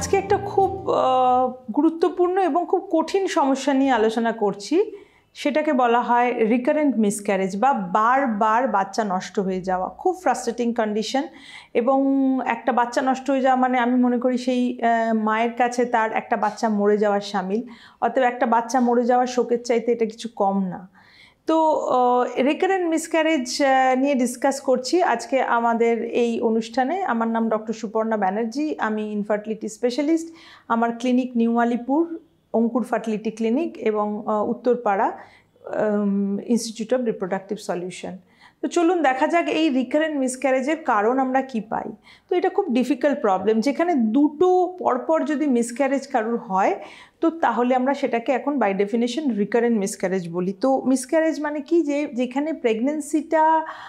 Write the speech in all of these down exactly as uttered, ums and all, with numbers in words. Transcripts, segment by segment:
আজকে একটা খুব গুরুত্বপূর্ণ এবং খুব কঠিন সমস্যা নিয়ে আলোচনা করছি। সেটাকে বলা হয় রিকারেন্ট মিসক্যারেজ বা বারবার বাচ্চা নষ্ট হয়ে যাওয়া। খুব ফ্রাস্ট্রেটিং কন্ডিশন, এবং একটা বাচ্চা নষ্ট হয়ে যাওয়া মানে আমি মনে করি সেই মায়ের কাছে তার একটা বাচ্চা মরে যাওয়ার শামিল। অতএব একটা বাচ্চা মরে যাওয়ার শোকের চাইতে এটা কিছু কম না। তো রিকারেন্ট মিসক্যারেজ নিয়ে ডিসকাস করছি আজকে আমাদের এই অনুষ্ঠানে। আমার নাম ডক্টর সুপর্ণা ব্যানার্জি, আমি ইনফার্টিলিটি স্পেশালিস্ট। আমার clinic new Alipur, Ankur fertility clinic এবং Uttarpara institute of reproductive solution. তো চলুন দেখা যাক এই রিকারেন্ট মিসক্যারেজের কারণ আমরা কি পাই। তো এটা খুব ডিফিকাল্ট প্রবলেম, যেখানে দুটো পরপর যদি মিসক্যারেজ কারোর হয় তো তাহলে আমরা সেটাকে এখন বাই ডেফিনেশন রিকারেন্ট মিসক্যারেজ বলি। তো মিসক্যারেজ মানে কি, যে যেখানে প্রেগনেন্সিটা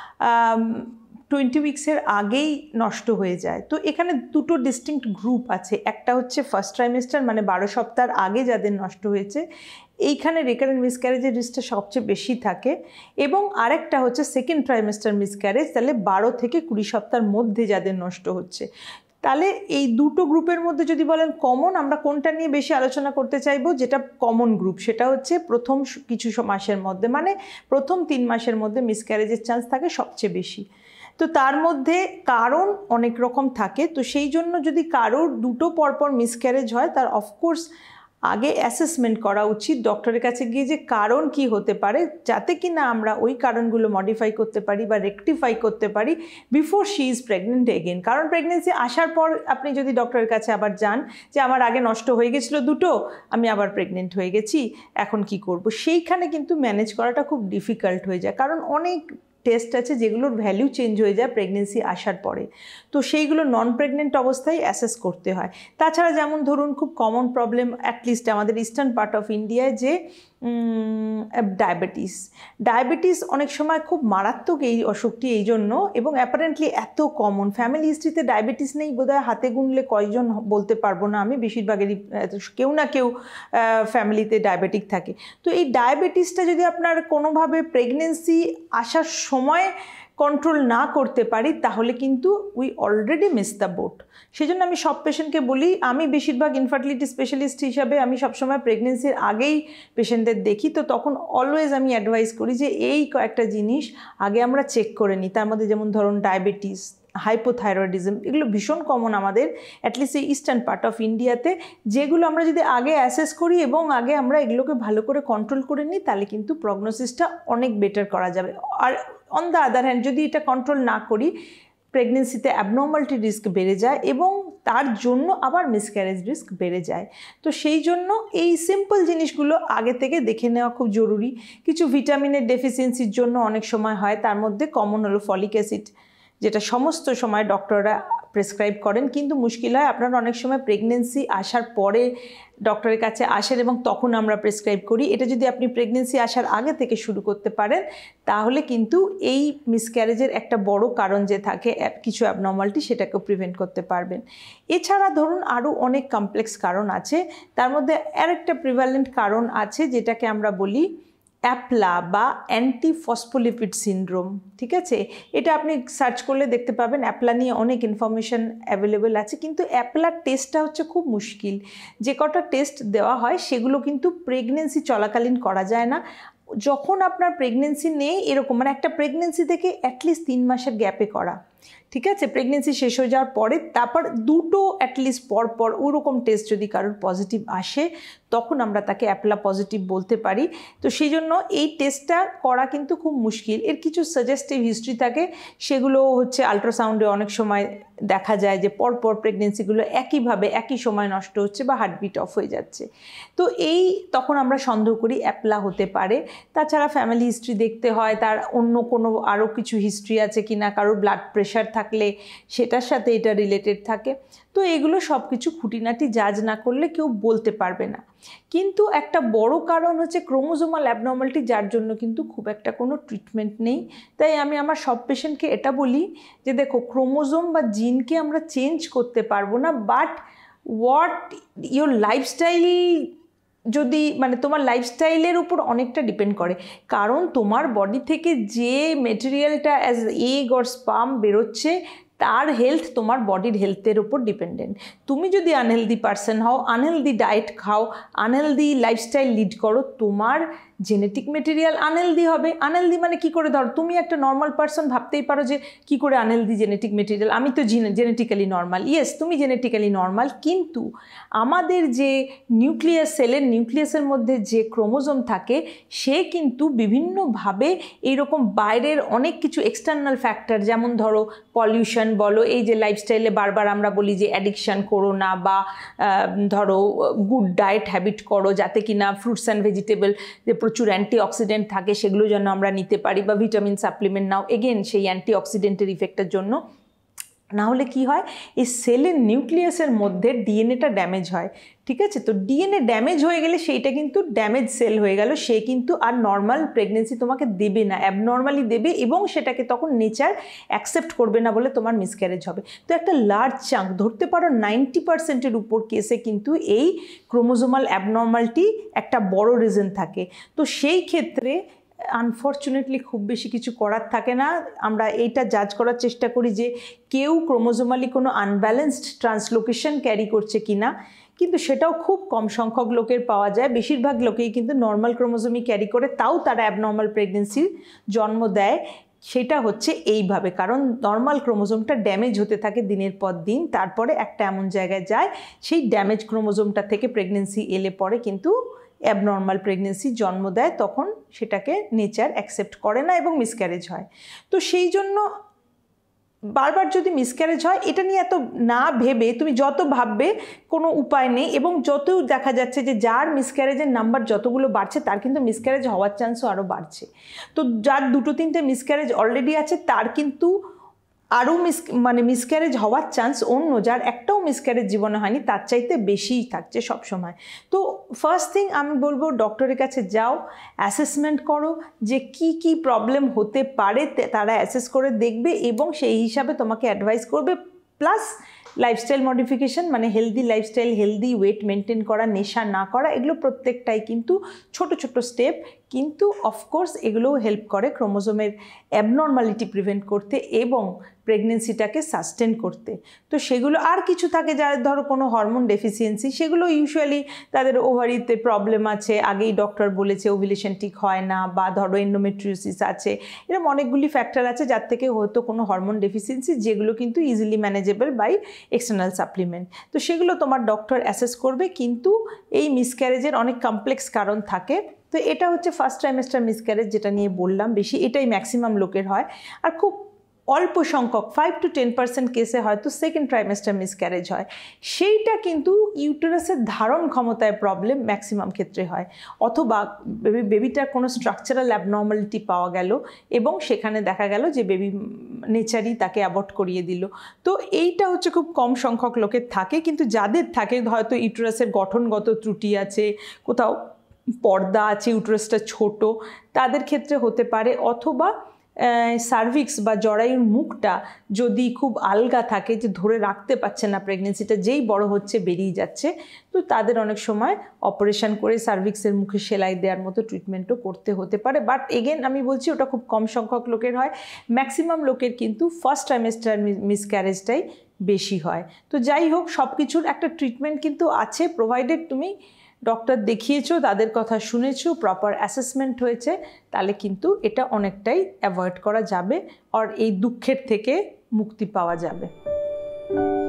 টোয়েন্টি উইক্সের আগেই নষ্ট হয়ে যায়। তো এখানে দুটো ডিস্টিংক্ট গ্রুপ আছে। একটা হচ্ছে ফার্স্ট ট্রাইমেস্টার মানে বারো সপ্তাহের আগে যাদের নষ্ট হয়েছে, এইখানে রিকারেন্ট মিসক্যারেজের রিস্কটা সবচেয়ে বেশি থাকে। এবং আরেকটা হচ্ছে সেকেন্ড ট্রাইমেস্টার মিসক্যারেজ, তাহলে বারো থেকে কুড়ি সপ্তাহের মধ্যে যাদের নষ্ট হচ্ছে। তাহলে এই দুটো গ্রুপের মধ্যে যদি বলেন কমন, আমরা কোনটা নিয়ে বেশি আলোচনা করতে চাইবো, যেটা কমন গ্রুপ সেটা হচ্ছে প্রথম কিছু মাসের মধ্যে, মানে প্রথম তিন মাসের মধ্যে মিসক্যারেজের চান্স থাকে সবচেয়ে বেশি। তো তার মধ্যে কারণ অনেক রকম থাকে। তো সেই জন্য যদি কারোর দুটো পরপর মিসক্যারেজ হয়, তার অফকোর্স আগে অ্যাসেসমেন্ট করা উচিত ডক্টরের কাছে গিয়ে, যে কারণ কি হতে পারে, যাতে কি না আমরা ওই কারণগুলো মডিফাই করতে পারি বা রেকটিফাই করতে পারি before she is pregnant again. কারণ প্রেগনেন্সি আসার পর আপনি যদি ডক্টরের কাছে আবার যান যে আমার আগে নষ্ট হয়ে গেছিলো দুটো, আমি আবার প্রেগনেন্ট হয়ে গেছি, এখন কি করব, সেইখানে কিন্তু ম্যানেজ করাটা খুব ডিফিকাল্ট হয়ে যায়। কারণ অনেক টেস্ট আছে যেগুলোর ভ্যালু চেঞ্জ হয়ে যায় প্রেগনেন্সি আসার পরে। তো সেইগুলো নন প্রেগনেন্ট অবস্থায় অ্যাসেস করতে হয়। তাছাড়া যেমন ধরুন খুব কমন প্রবলেম অ্যাটলিস্ট আমাদের ইস্টার্ন পার্ট অফ ইন্ডিয়ায়, যে ডায়াবেটিস ডায়াবেটিস অনেক সময় খুব মারাত্মক এই অসুখটি এই জন্য, এবং অ্যাপারেন্টলি এত কমন। ফ্যামিলি হিস্ট্রিতে ডায়াবেটিস নেই বোধহয় হাতে গুনলে কয়জন বলতে পারবো না আমি, বেশিরভাগেরই কেউ না কেউ ফ্যামিলিতে ডায়াবেটিক থাকে। তো এই ডায়াবেটিসটা যদি আপনার কোনোভাবে প্রেগনেন্সি আসার সময় কন্ট্রোল না করতে পারি, তাহলে কিন্তু we already miss the boat. সেই জন্য আমি সব পেশেন্টকে বলি, আমি বেশিরভাগ ইনফার্টিলিটি স্পেশালিস্ট হিসাবে আমি সবসময় প্রেগনেন্সির আগেই পেশেন্টদের দেখি। তো তখন অলওয়েজ আমি অ্যাডভাইস করি যে এই কয়েকটা জিনিস আগে আমরা চেক করে নিই। তার মধ্যে যেমন ধরুন ডায়াবেটিস, হাইপোথাইরয়েডিজম, এগুলো ভীষণ কমন আমাদের অ্যাটলিস্ট এই ইস্টার্ন পার্ট অফ ইন্ডিয়াতে, যেগুলো আমরা যদি আগে অ্যাসেস করি এবং আগে আমরা এগুলোকে ভালো করে কন্ট্রোল করে নিই, তাহলে কিন্তু প্রগনোসিসটা অনেক বেটার করা যাবে। আর অন দ্য আদার হ্যান্ড যদি এটা কন্ট্রোল না করি, প্রেগনেন্সিতে অ্যাবনর্মালিটি রিস্ক বেড়ে যায় এবং তার জন্য আবার মিসক্যারেজ রিস্ক বেড়ে যায়। তো সেই জন্য এই সিম্পল জিনিসগুলো আগে থেকে দেখে নেওয়া খুব জরুরি। কিছু ভিটামিনের ডেফিসিয়েন্সির জন্য অনেক সময় হয়, তার মধ্যে কমন হলো ফলিক অ্যাসিড, যেটা সমস্ত সময় ডক্টররা প্রেসক্রাইব করেন। কিন্তু মুশকিল হয় আপনারা অনেক সময় প্রেগনেন্সি আসার পরে ডক্টরের কাছে আসেন এবং তখন আমরা প্রেসক্রাইব করি। এটা যদি আপনি প্রেগনেন্সি আসার আগে থেকে শুরু করতে পারেন, তাহলে কিন্তু এই মিসক্যারেজের একটা বড় কারণ যে থাকে কিছু অ্যাবনর্মালিটি, সেটাকেও প্রিভেন্ট করতে পারবেন। এছাড়া ধরুন আরও অনেক কমপ্লেক্স কারণ আছে। তার মধ্যে আরেকটা প্রিভ্যালেন্ট কারণ আছে যেটাকে আমরা বলি অ্যাপলা বা অ্যান্টি ফসফোলিপিড সিনড্রোম। ঠিক আছে, এটা আপনি সার্চ করলে দেখতে পাবেন। অ্যাপলা নিয়ে অনেক ইনফরমেশন অ্যাভেলেবেল আছে, কিন্তু অ্যাপলার টেস্টটা হচ্ছে খুব মুশকিল। যে কটা টেস্ট দেওয়া হয় সেগুলো কিন্তু প্রেগনেন্সি চলাকালীন করা যায় না। যখন আপনার প্রেগনেন্সি নেই এরকম, মানে একটা প্রেগনেন্সি থেকে অ্যাটলিস্ট তিন মাসের গ্যাপে করা, ঠিক আছে, প্রেগনেন্সি শেষ হয়ে যাওয়ার পরে তারপর দুটো অ্যাটলিস্ট পর পর ওরকম টেস্ট যদি কারোর পজিটিভ আসে, তখন আমরা তাকে অ্যাপলা পজিটিভ বলতে পারি। তো সেই জন্য এই টেস্টটা করা কিন্তু খুব মুশকিল। এর কিছু সাজেস্টিভ হিস্ট্রি থাকে, সেগুলো হচ্ছে আলট্রাসাউন্ডে অনেক সময় দেখা যায় যে পরপর প্রেগনেন্সিগুলো একইভাবে একই সময় নষ্ট হচ্ছে বা হার্টবিট অফ হয়ে যাচ্ছে। তো এই তখন আমরা সন্দেহ করি অ্যাপলা হতে পারে। তাছাড়া ফ্যামিলি হিস্ট্রি দেখতে হয়, তার অন্য কোনো আরও কিছু হিস্ট্রি আছে কি না, কারোর ব্লাড প্রেশার থাকলে সেটার সাথে এটা রিলেটেড থাকে। তো এগুলো সব কিছু খুঁটিনাটি জাজ না করলে কেউ বলতে পারবে না। কিন্তু একটা বড় কারণ হচ্ছে ক্রোমোজোমাল অ্যাবনর্মালিটি, যার জন্য কিন্তু খুব একটা কোনো ট্রিটমেন্ট নেই। তাই আমি আমার সব পেশেন্টকে এটা বলি যে দেখো, ক্রোমোজোম বা জিনকে আমরা চেঞ্জ করতে পারবো না, বাট হোয়াট ইয়োর লাইফস্টাইল, যদি মানে তোমার লাইফস্টাইলের উপর অনেকটা ডিপেন্ড করে। কারণ তোমার বডি থেকে যে মেটেরিয়ালটা অ্যাজ এগ অর স্পার্ম বেরোচ্ছে, তার হেলথ তোমার বডির হেলথের উপর ডিপেন্ডেন্ট। তুমি যদি আনহেলদি পার্সন হও, আনহেলদি ডায়েট খাও, আনহেলদি লাইফস্টাইল লিড করো, তোমার জেনেটিক মেটেরিয়াল আনহেলদি হবে। আনহেলদি মানে কি করে, ধরো তুমি একটা নর্মাল পার্সন, ভাবতেই পারো যে কি করে আনহেলদি জেনেটিক মেটেরিয়াল, আমি তো জেনেটিক্যালি নর্মাল। ইয়েস, তুমি জেনেটিক্যালি নর্মাল, কিন্তু আমাদের যে নিউক্লিয়াস, সেলের নিউক্লিয়াসের মধ্যে যে ক্রোমোজোম থাকে সে কিন্তু বিভিন্নভাবে এইরকম বাইরের অনেক কিছু এক্সটার্নাল ফ্যাক্টর, যেমন ধরো পলিউশন বলো, এই যে লাইফস্টাইলে বারবার আমরা বলি যে অ্যাডিকশান করো না, বা ধরো গুড ডায়েট হ্যাবিট করো যাতে কিনা ফ্রুটস অ্যান্ড ভেজিটেবল যে প্রচুর অ্যান্টিঅক্সিডেন্ট থাকে সেগুলো যেন আমরা নিতে পারি, বা ভিটামিন সাপ্লিমেন্ট নাও, এগেন সেই অ্যান্টিঅক্সিডেন্টের ইফেক্টের জন্য। না হলে কি হয়, এই সেলের নিউক্লিয়াসের মধ্যে ডিএনএটা ড্যামেজ হয়, ঠিক আছে? তো ডিএনএ ড্যামেজ হয়ে গেলে সেইটা কিন্তু ড্যামেজ সেল হয়ে গেল, সে কিন্তু আর নর্মাল প্রেগনেন্সি তোমাকে দেবে না, অ্যাবনর্মালি দেবে, এবং সেটাকে তখন নেচার অ্যাকসেপ্ট করবে না বলে তোমার মিসক্যারেজ হবে। তো একটা লার্জ চাঙ্ক, ধরতে পারো নাইনটি পার্সেন্টের উপর কেসে কিন্তু এই ক্রোমোজোমাল অ্যাবনর্মালিটি একটা বড় রিজন থাকে। তো সেই ক্ষেত্রে আনফর্চুনেটলি খুব বেশি কিছু করার থাকে না। আমরা এইটা জাজ করার চেষ্টা করি যে কেউ ক্রোমোজোমালি কোনো আনব্যালেন্সড ট্রান্সলোকেশন ক্যারি করছে কিনা, কিন্তু সেটাও খুব কম সংখ্যক লোকের পাওয়া যায়। বেশিরভাগ লোকেই কিন্তু নর্মাল ক্রোমোজোমই ক্যারি করে, তাও তারা অ্যাবনর্মাল প্রেগনেন্সির জন্ম দেয়। সেটা হচ্ছে এইভাবে, কারণ নর্মাল ক্রোমোজোমটা ড্যামেজ হতে থাকে দিনের পর দিন, তারপরে একটা এমন জায়গায় যায় সেই ড্যামেজ ক্রোমোজোমটা থেকে প্রেগনেন্সি এলে পরে কিন্তু অ্যাবনর্মাল প্রেগনেন্সি জন্ম দেয়, তখন সেটাকে নেচার অ্যাকসেপ্ট করে না এবং মিসক্যারেজ হয়। তো সেই জন্য বারবার যদি মিসক্যারেজ হয়, এটা নিয়ে এত না ভেবে তুমি যত ভাববে কোনো উপায় নেই, এবং যত দেখা যাচ্ছে যে যার মিসক্যারেজের নাম্বার যতগুলো বাড়ছে তার কিন্তু মিসক্যারেজ হওয়ার চান্সও আরও বাড়ছে। তো যার দুটো তিনটে মিসক্যারেজ অলরেডি আছে তার কিন্তু আরও মিস মানে মিসক্যারেজ হওয়ার চান্স অন্য যার একটাও মিসক্যারেজ জীবনে হয়নি তার চাইতে বেশিই থাকছে সবসময়। তো ফার্স্ট থিং আমি বলবো, ডক্টরের কাছে যাও, অ্যাসেসমেন্ট করো যে কি কি প্রবলেম হতে পারে, তারা অ্যাসেস করে দেখবে এবং সেই হিসাবে তোমাকে অ্যাডভাইস করবে। প্লাস লাইফস্টাইল মডিফিকেশন, মানে healthy lifestyle, healthy weight maintain করা, নেশা না করা, এগুলো প্রত্যেকটাই কিন্তু ছোট ছোট স্টেপ, কিন্তু অফকোর্স এগুলোও হেল্প করে ক্রোমোজোমের অ্যাবনর্মালিটি প্রিভেন্ট করতে এবং প্রেগনেন্সিটাকে সাস্টেন করতে। তো সেগুলো আর কিছু থাকে যাদের ধরো কোনো হরমোন ডেফিসিয়েন্সি, সেগুলো ইউজুয়ালি তাদের ওভারিতে প্রবলেম আছে, আগেই ডক্টর বলেছে ওভিলেশন ঠিক হয় না, বা ধরো এন্ডোমেট্রিওসিস আছে, এরকম অনেকগুলি ফ্যাক্টর আছে যার থেকে হয়তো কোনো হরমোন ডেফিসিয়েন্সি, যেগুলো কিন্তু easily manageable by external supplement. তো সেগুলো তোমার ডক্টর অ্যাসেস করবে, কিন্তু এই মিসক্যারেজের অনেক কমপ্লেক্স কারণ থাকে। তো এটা হচ্ছে ফার্স্ট ট্রাইমেস্টার মিসক্যারেজ, যেটা নিয়ে বললাম বেশি, এটাই ম্যাক্সিমাম লোকের হয়। আর খুব অল্প সংখ্যক ফাইভ টু টেন পার্সেন্ট কেসে হয়তো সেকেন্ড ট্রাইমেস্টার মিসক্যারেজ হয়, সেইটা কিন্তু ইউটেরাসের ধারণ ক্ষমতায় প্রবলেম ম্যাক্সিমাম ক্ষেত্রে হয়, অথবা বেবিটার কোনো স্ট্রাকচারাল অ্যাবনর্মালিটি পাওয়া গেল এবং সেখানে দেখা গেল যে বেবি নেচারই তাকে অ্যাবর্ট করিয়ে দিল। তো এইটা হচ্ছে খুব কম সংখ্যক লোকের থাকে, কিন্তু যাদের থাকে হয়তো ইউটেরাসের গঠনগত ত্রুটি আছে, কোথাও পর্দা আছে, ইউটেরাসটা ছোট, তাদের ক্ষেত্রে হতে পারে, অথবা সার্ভিক্স বা জরায়ুর মুখটা যদি খুব আলগা থাকে, যে ধরে রাখতে পারছে না প্রেগনেন্সিটা, যেই বড় হচ্ছে বেরিয়ে যাচ্ছে, তো তাদের অনেক সময় অপারেশন করে সার্ভিক্সের মুখে সেলাই দেওয়ার মতো ট্রিটমেন্টও করতে হতে পারে। বাট এগেন আমি বলছি ওটা খুব কম সংখ্যক লোকের হয়, ম্যাক্সিমাম লোকের কিন্তু ফার্স্ট ট্রাইমেস্টার মিসক্যারেজটাই বেশি হয়। তো যাই হোক, সব কিছুর একটা ট্রিটমেন্ট কিন্তু আছে, প্রোভাইডেড তুমি ডক্টর দেখিয়েছো, তাদের কথা শুনেছো, প্রপার অ্যাসেসমেন্ট হয়েছে, তাহলে কিন্তু এটা অনেকটাই অ্যাভয়েড করা যাবে আর এই দুঃখের থেকে মুক্তি পাওয়া যাবে।